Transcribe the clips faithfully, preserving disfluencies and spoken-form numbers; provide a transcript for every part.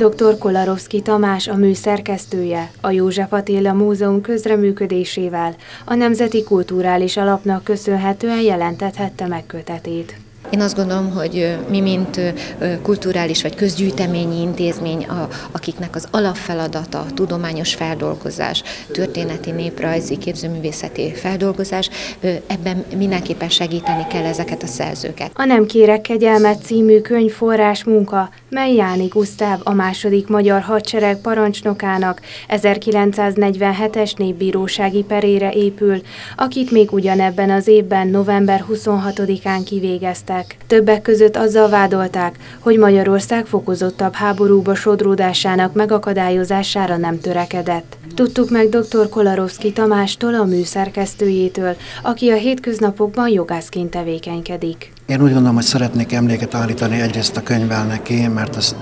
doktor Kolarowski Tamás a mű szerkesztője, a József Attila Múzeum közreműködésével a Nemzeti Kulturális Alapnak köszönhetően jelentethette meg kötetét. Én azt gondolom, hogy mi, mint kulturális vagy közgyűjteményi intézmény, akiknek az alapfeladata a tudományos feldolgozás, történeti, néprajzi, képzőművészeti feldolgozás, ebben mindenképpen segíteni kell ezeket a szerzőket. A Nem kérek kegyelmet című könyv forrásmunka, mely Jáni Gusztáv, a második magyar hadsereg parancsnokának ezerkilencszáznegyvenhetes népbírósági perére épül, akit még ugyanebben az évben november huszonhatodikán kivégeztek. Többek között azzal vádolták, hogy Magyarország fokozottabb háborúba sodródásának megakadályozására nem törekedett. Tudtuk meg doktor Kolarowski Tamástól, a mű szerkesztőjétől, aki a hétköznapokban jogászként tevékenykedik. Én úgy gondolom, hogy szeretnék emléket állítani egyrészt a könyvvel neki, mert ez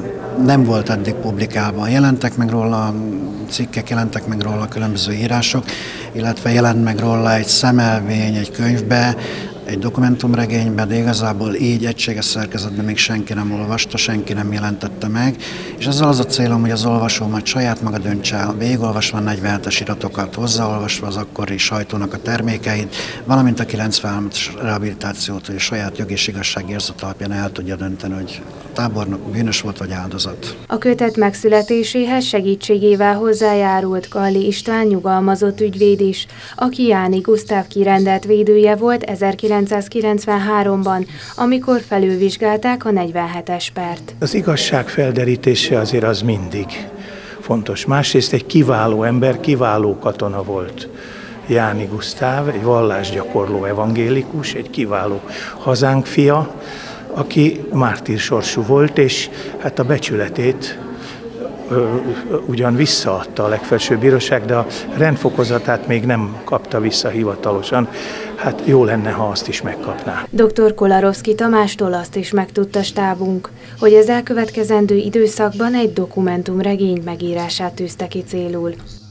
nem volt eddig publikálva. Jelentek meg róla cikkek, jelentek meg róla különböző írások, illetve jelent meg róla egy szemelvény egy könyvbe, egy dokumentumregényben, de igazából így egységes szerkezetben még senki nem olvasta, senki nem jelentette meg, és ezzel az a célom, hogy az olvasó majd saját maga döntse el, végigolvasva a negyvenhetes iratokat, hozzáolvasva az akkori sajtónak a termékeit, valamint a kilencvenhetes rehabilitációt, hogy a saját jog és igazságérzet alapján el tudja dönteni, hogy a tábornok bűnös volt vagy áldozat. A kötet megszületéséhez segítségével hozzájárult Galli István nyugalmazott ügyvéd is, aki Jáni Gusztáv kirendelt védője volt ezerkilencszázkilencvenháromban, amikor felülvizsgálták a negyvenhetes pert. Az igazság felderítése azért az mindig fontos. Másrészt egy kiváló ember, kiváló katona volt Jáni Gusztáv, egy vallásgyakorló evangélikus, egy kiváló hazánk fia, aki mártír sorsú volt, és hát a becsületét ö, ugyan visszaadta a legfelsőbb bíróság, de a rendfokozatát még nem kapta vissza hivatalosan. Hát jó lenne, ha azt is megkapná. doktor Kolarowski Tamástól azt is megtudta stábunk, hogy az elkövetkezendő időszakban egy dokumentumregény megírását tűzte ki célul.